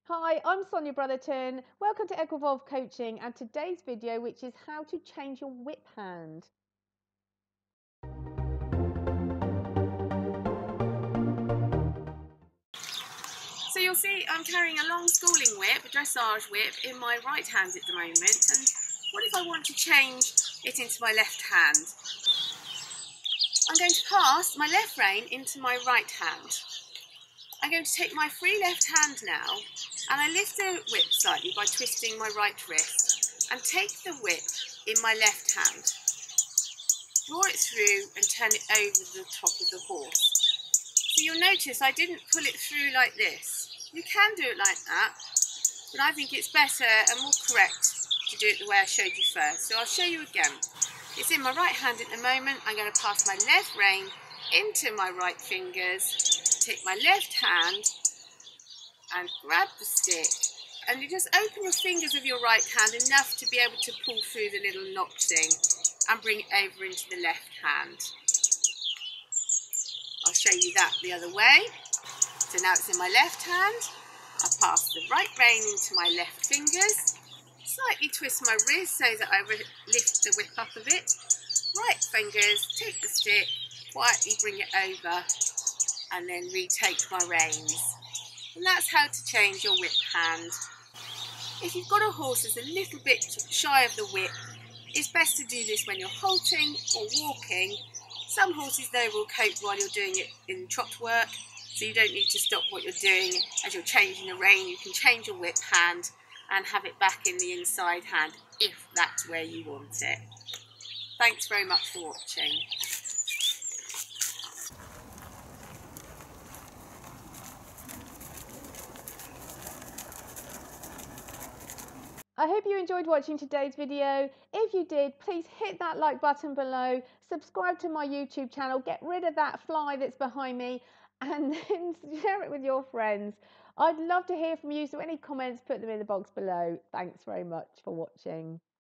Hi, I'm Sonia Brotherton. Welcome to Equivolve Coaching and today's video, which is how to change your whip hand. So you'll see I'm carrying a long schooling whip, a dressage whip, in my right hand at the moment. And what if I want to change it into my left hand? I'm going to pass my left rein into my right hand. I'm going to take my free left hand now, and I lift the whip slightly by twisting my right wrist, and take the whip in my left hand, draw it through and turn it over the top of the horse. So you'll notice I didn't pull it through like this. You can do it like that, but I think it's better and more correct to do it the way I showed you first. So I'll show you again. It's in my right hand at the moment. I'm going to pass my left rein into my right fingers, take my left hand and grab the stick, and you just open your fingers of your right hand enough to be able to pull through the little notch thing and bring it over into the left hand. I'll show you that the other way. So now it's in my left hand. I pass the right rein into my left fingers, slightly twist my wrist so that I lift the whip up a bit. Right fingers, take the stick, quietly bring it over, and then retake my reins. And that's how to change your whip hand. If you've got a horse that's a little bit shy of the whip, it's best to do this when you're halting or walking. Some horses though will cope while you're doing it in trot work, so you don't need to stop what you're doing as you're changing the rein. You can change your whip hand and have it back in the inside hand if that's where you want it. Thanks very much for watching. I hope you enjoyed watching today's video. If you did, please hit that like button below, subscribe to my YouTube channel, get rid of that fly that's behind me, and then share it with your friends. I'd love to hear from you, so any comments, put them in the box below. Thanks very much for watching.